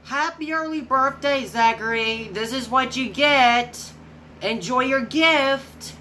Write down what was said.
Happy early birthday, Zachary. This is what you get. Enjoy your gift.